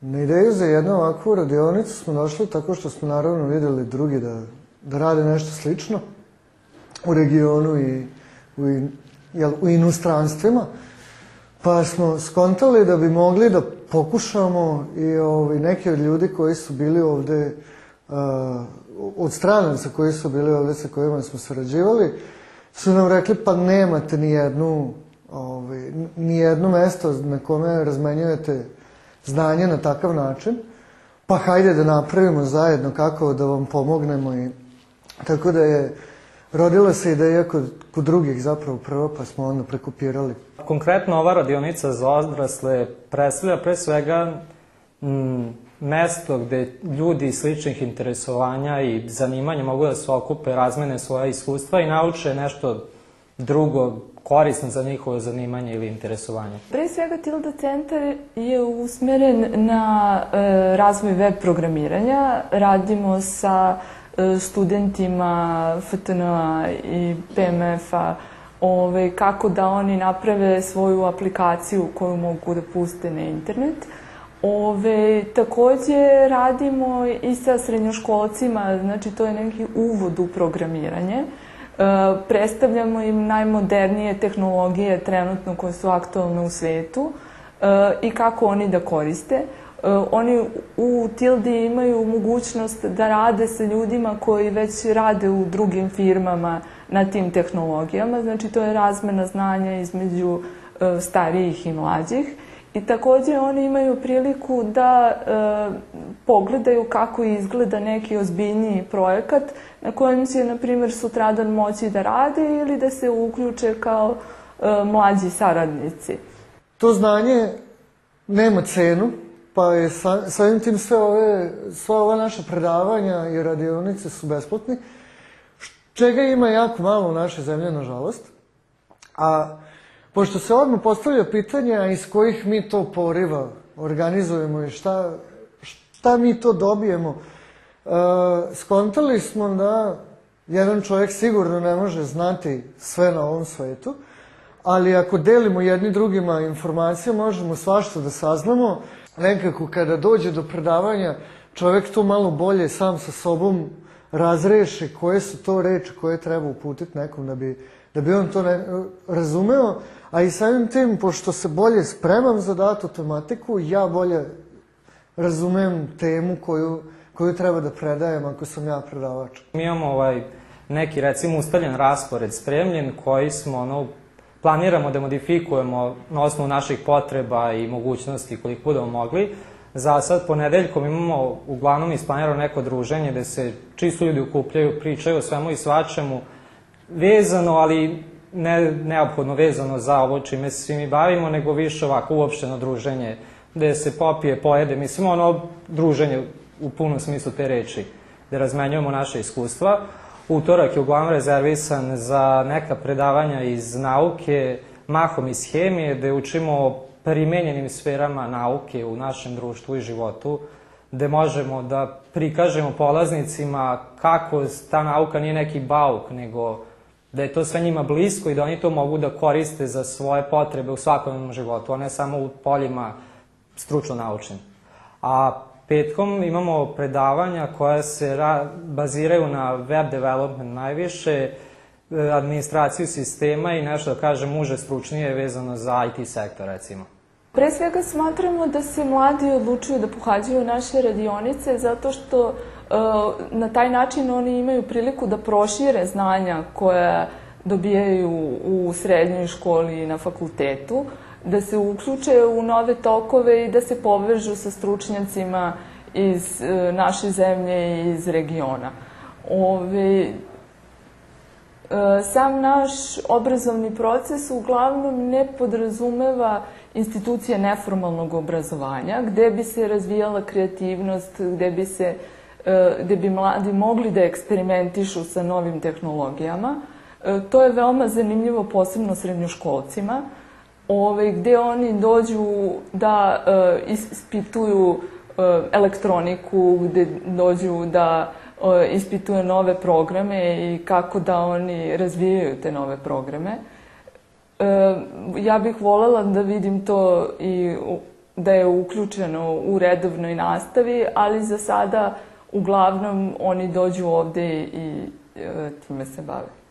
Na ideju za jednu ovakvu radionicu smo došli tako što smo naravno vidjeli drugi da rade nešto slično u regionu i u inostranstvima, pa smo skontali da bi mogli da pokušamo i neki od ljudi koji su bili ovde, od stranaca koji su bili ovde sa kojima smo sarađivali, su nam rekli pa nemate ni jedno mesto na kome razmenjujete znanje na takav način, pa hajde da napravimo zajedno kako da vam pomognemo. I tako da je rodila se ideja kod drugih zapravo prvo, pa smo onda prekopirali. Konkretno ova radionica za odrasle predstavlja pre svega mesto gde ljudi sličnih interesovanja i zanimanja mogu da se okupe, razmene svoja iskustva i nauče nešto drugo korisno za njihovo zanimanje ili interesovanje. Pre svega Tilda centar je usmeren na razvoj web programiranja. Radimo sa studentima FTN-a i PMF-a kako da oni naprave svoju aplikaciju koju mogu da puste na internet. Takođe radimo i sa srednjoškolcima, znači to je neki uvod u programiranje. Predstavljamo im najmodernije tehnologije trenutno koje su aktualne u svetu i kako oni da koriste. Oni u Tildi imaju mogućnost da rade sa ljudima koji već rade u drugim firmama na tim tehnologijama, znači to je razmena znanja između starijih i mlađih. I takođe oni imaju priliku da pogledaju kako izgleda neki ozbiljniji projekat na kojem će, na primjer, sutradan moći da rade ili da se uključe kao mlađi saradnici. To znanje nema cenu, pa je samim tim sva ova naša predavanja i radionice su besplatni, čega ima jako malo u našoj zemlji, nažalost. A pošto se odmah postavlja pitanja iz kojih mi to poriva organizujemo i šta mi to dobijemo, skontali smo da jedan čovjek sigurno ne može znati sve na ovom svetu, ali ako delimo jedni drugima informacije, možemo svašta da saznamo. Nekako kada dođe do predavanja, čovjek to malo bolje sam sa sobom razreši koje su to reči koje treba uputiti nekom da bi on to razumeo, a i samim tim, pošto se bolje spremam za datu tematiku, ja bolje razumem temu koju treba da predajem ako sam ja predavač. Mi imamo neki, recimo, ustaljen raspored spremljen koji smo, planiramo da modifikujemo na osnovu naših potreba i mogućnosti koliko budemo mogli. Za sad ponedeljkom imamo uglavnom isplanirano neko druženje gde se čisto ljudi okupljaju, pričaju o svemu i svačemu, vezano, ali ne neophodno vezano za ovo čime se svi mi bavimo, nego više ovako uopšteno druženje gde se popije, pojede, mislim druženje u punom smislu te reči, gde razmenjujemo naše iskustva. Utorak je uglavnom rezervisan za neka predavanja iz nauke, mahom iz hemije, gde učimo o primenjenim sferama nauke u našem društvu i životu, gde možemo da prikažemo polaznicima kako ta nauka nije neki bauk, nego da je to sve njima blisko i da oni to mogu da koriste za svoje potrebe u svakodnevnom životu, a ne samo u poljima stručno-naučnim. A petkom imamo predavanja koja se baziraju na web development najviše, administraciju sistema i nešto, da kažem, uže stručnije vezano za IT sektor, recimo. Pre svega smatramo da se mladi odlučuju da pohađaju naše radionice zato što na taj način oni imaju priliku da prošire znanja koja dobijaju u srednjoj školi i na fakultetu, da se uključe u nove tokove i da se povežu sa stručnjacima iz naše zemlje i iz regiona. Sam naš obrazovni proces uglavnom ne podrazumeva institucije neformalnog obrazovanja, gde bi se razvijala kreativnost, gde bi mladi mogli da eksperimentišu sa novim tehnologijama. To je veoma zanimljivo, posebno srednjoškolcima, gde oni dođu da ispituju elektroniku, gde dođu da ispituju nove programe i kako da oni razvijaju te nove programe. Ja bih voljela da vidim to i da je uključeno u redovnoj nastavi, ali za sada uglavnom oni dođu ovde i time se bave.